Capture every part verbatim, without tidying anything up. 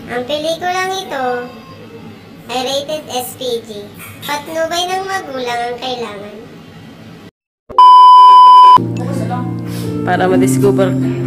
Ang pelikulang ito ay rated S P G. Patnubay ng magulang ang kailangan. Para ma-discover.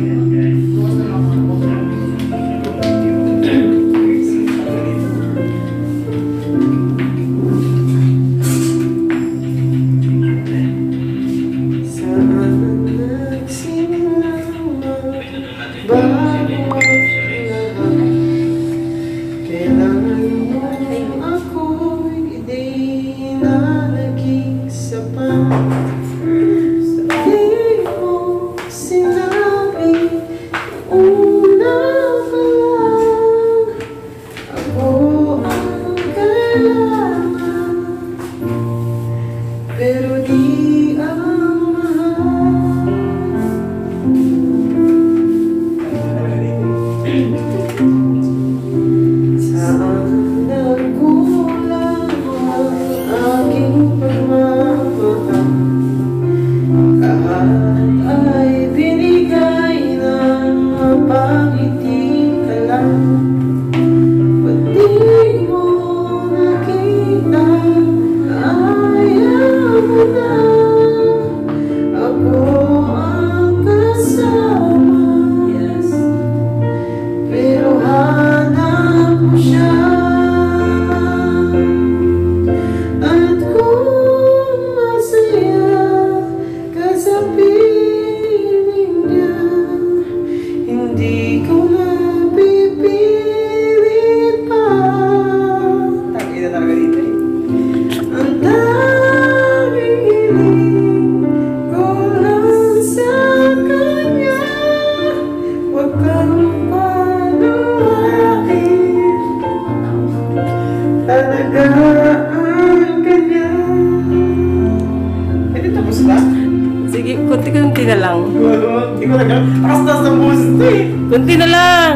Sige, kunti-kunti na lang. Hindi ko lang. Takas-takas ng boses ito eh. Kunti na lang.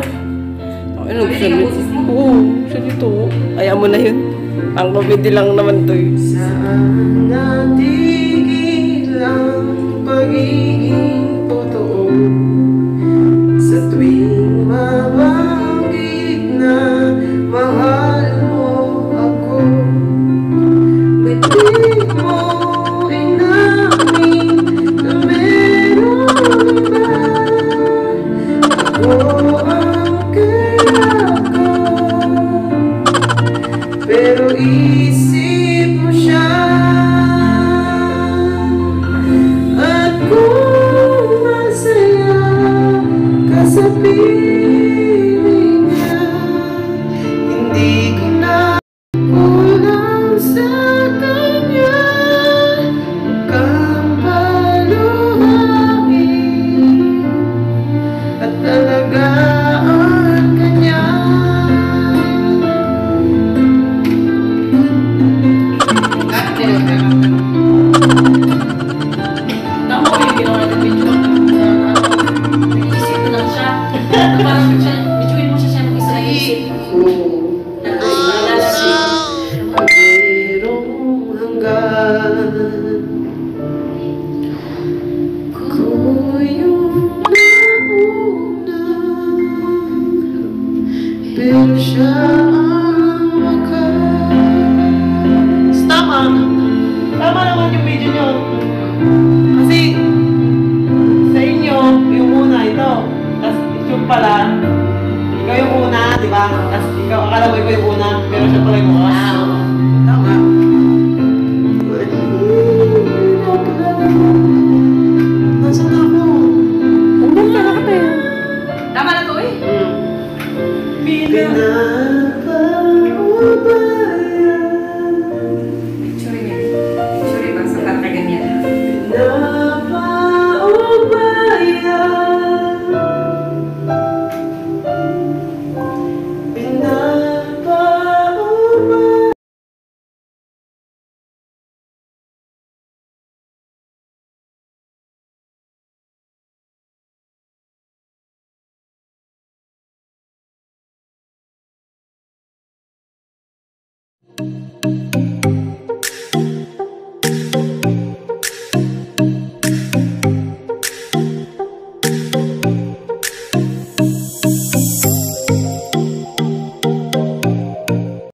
Oh, ano gusto niyo? Oo, gusto niyo to. Ayaw mo na yun. Ang comedy lang naman to eh. Saan natigil ang pagiging totoo sa tuwing mabanggit na mahal mo ako? Ba't di mo inamin na meron iba? Ako ang kaya ko, pero isip mo siya. At kung masaya ka sa piling niya, hindi ko na kulang sa kanya. Huwag kang paluhain at alagaan kanya. Tama ko yung ginawa ng video. Nag-iisip lang siya. Parang siya, videoin mo siya siya mag-isa nag-iisip. Nag-aalala siya. Merong hanggan ko yung nauna, pero siya ang wakas. Tama! Tama naman yung video nyo. Kasi sa inyo, yung una ito. Tapos yung pala, ikaw yung una, di ba? Tapos ikaw, akala mo ikaw yung una, pero siya pala yung wakas. Tama. Nasaan ako? Hanggang ka na ka tayo. Tama na to eh. Pinapaubayan, Picture niya. Picture niya sa kanta ganyan. pinapaubayan, pinapaubayan. Thank you.